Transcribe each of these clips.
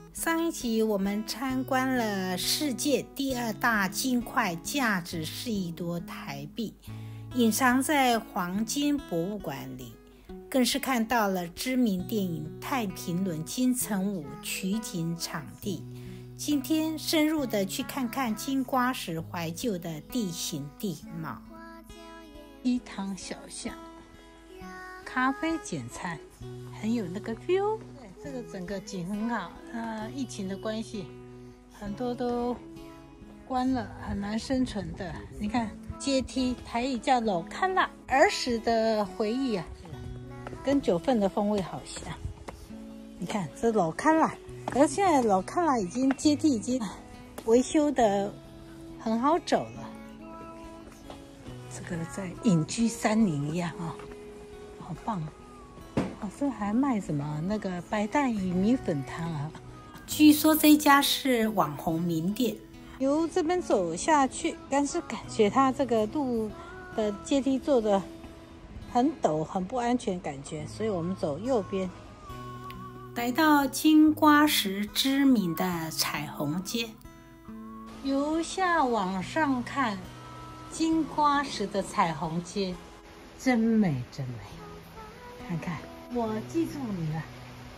上一集我们参观了世界第2大金块，价值4亿多台币，隐藏在黄金博物馆里，更是看到了知名电影《太平轮》金城武取景场地。今天深入的去看看金瓜石怀旧的地形地貌。一堂小巷，咖啡简餐，很有那个 feel。这个整个景很好，疫情的关系，很多都关了，很难生存的。你看阶梯，台语叫楼看啦，儿时的回忆啊，跟9份的风味好像。你看这楼看啦，而现在楼看啦已经阶梯已经维修的很好走了。这个在隐居山林一样哦，好棒。这还卖什么那个白带鱼米粉汤啊？据说这家是网红名店。由这边走下去，但是感觉它这个路的阶梯做的很陡，很不安全感觉，所以我们走右边，来到金瓜石知名的彩虹街。由下往上看，金瓜石的彩虹街真美真美，看看。我记住你了。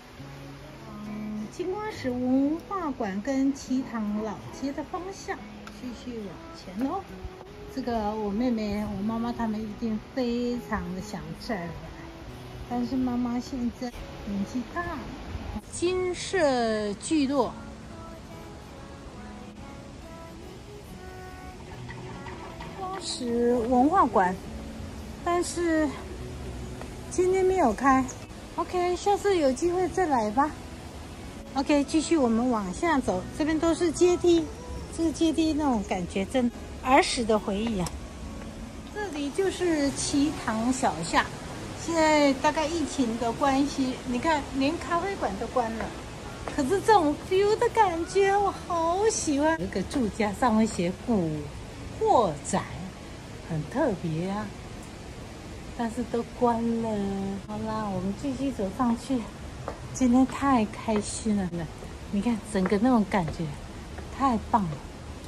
金瓜石文化馆跟祈堂老街的方向继续往前哦。这个我妹妹、我妈妈他们一定非常的想这儿来，但是妈妈现在年纪大了。金色聚落，金瓜石文化馆，但是今天没有开。OK， 下次有机会再来吧。OK， 继续我们往下走，这边都是阶梯，这个阶梯那种感觉真儿时的回忆啊。这里就是祈堂小巷，现在大概疫情的关系，你看连咖啡馆都关了，可是这种 feel 的感觉我好喜欢。有一个住家上面写古惑仔，很特别啊。但是都关了。好啦，我们继续走上去。今天太开心了，你看整个那种感觉太棒了。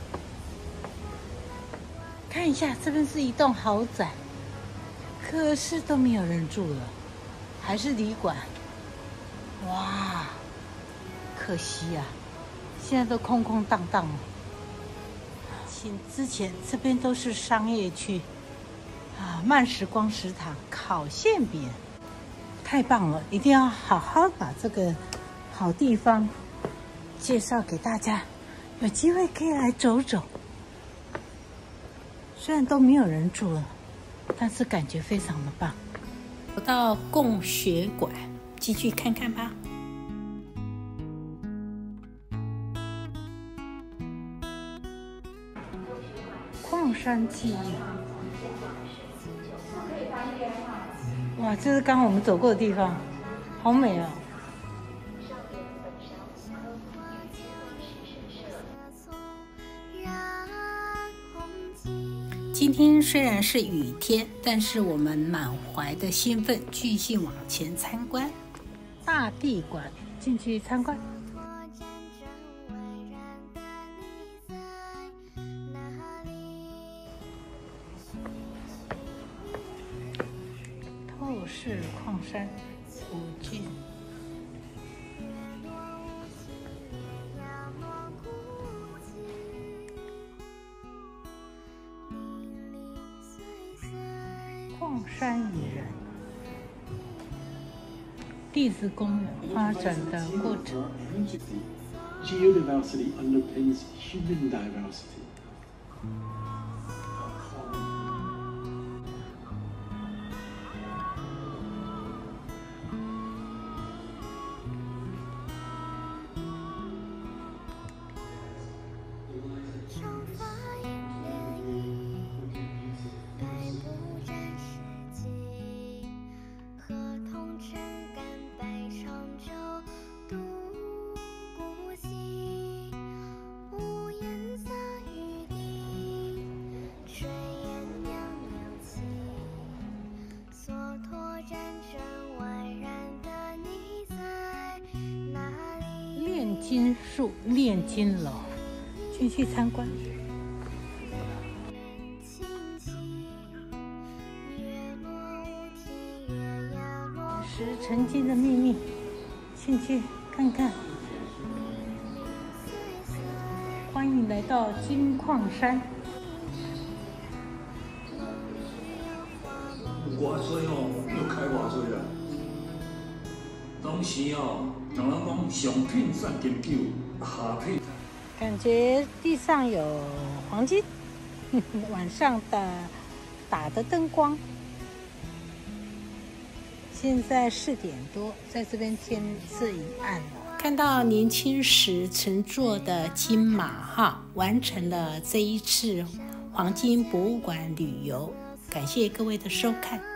看一下，这边是一栋豪宅，可是都没有人住了，还是旅馆。哇，可惜啊，现在都空空荡荡了。之前这边都是商业区。慢时光食堂烤馅饼，太棒了！一定要好好把这个好地方介绍给大家，有机会可以来走走。虽然都没有人住了，但是感觉非常的棒。走到供血馆，继续看看吧。矿山记忆。哇，这是刚刚我们走过的地方，好美哦！今天虽然是雨天，但是我们满怀的兴奋，继续往前参观大地馆，进去参观。透视矿山古迹，矿山蚁人，地质公园发展的过程。 Geodiversity underpins human diversity. 无颜色雨滴。 金树炼金楼，继续参观。石成金的秘密，进去看看。欢迎来到金矿山。 外水哦，又开外水啦。当时哦，人讲上品产金酒，下品。 感觉地上有黄金，晚上的打的灯光。现在4点多，在这边天色已暗了。看到年轻时乘坐的金马号，完成了这一次黄金博物馆旅游。感谢各位的收看。